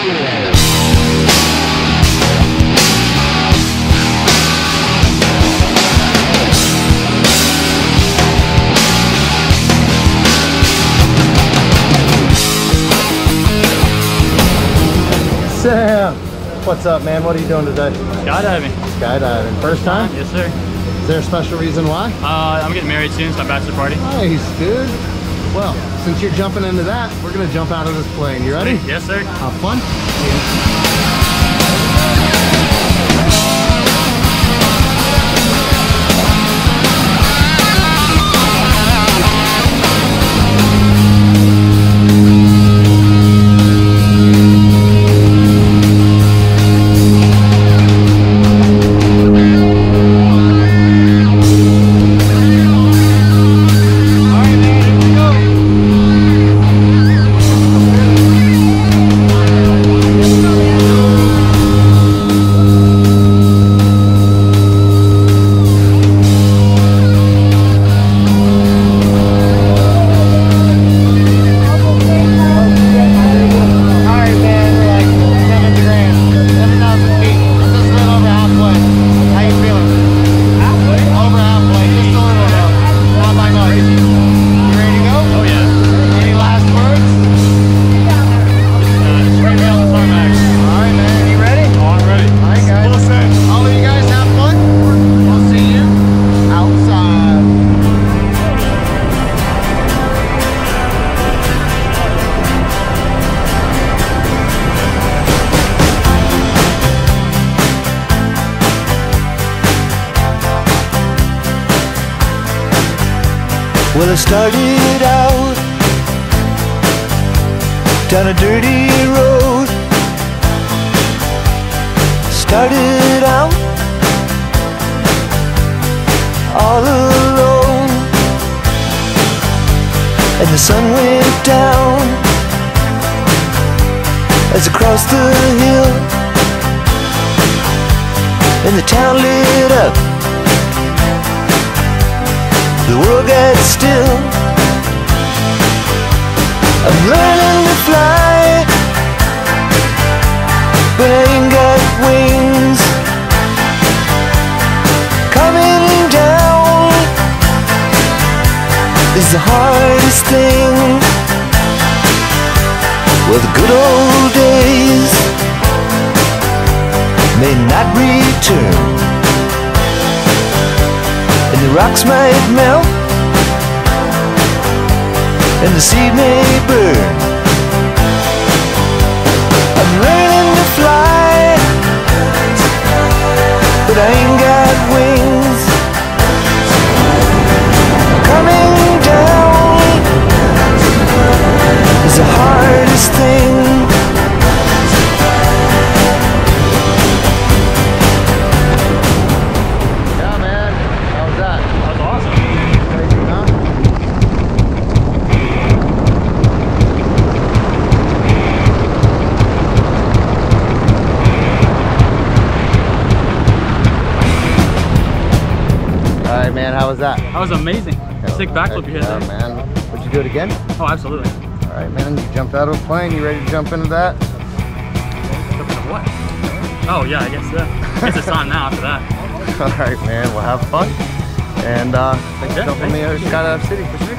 Sam, what's up, man? What are you doing today? Skydiving. Skydiving. First time? Yes, sir. Is there a special reason why? I'm getting married soon. It's my bachelor party. Nice, dude. Well, since you're jumping into that, we're gonna jump out of this plane. You ready? Yes, sir. Have fun. Well, I started out down a dirty road. Started out all alone, and the sun went down as I crossed the hill, and the town lit up. The world got still. I'm learning to fly, but I ain't got wings. Coming down is the hardest thing. Well, the good old days may not return, and the rocks might melt, and the sea may burn. I'm learning to fly, but I ain't got wings. Coming down is the hardest thing. Man, how was that? That was amazing. Sick backflip you hit there. Man. Would you do it again? Oh, absolutely. All right, man. You jumped out of a plane. You ready to jump into that? Jump into what? Oh, yeah, I guess so. I guess it's on now after that. All right, man. We'll have fun. And thanks for jumping me out of Skydive City.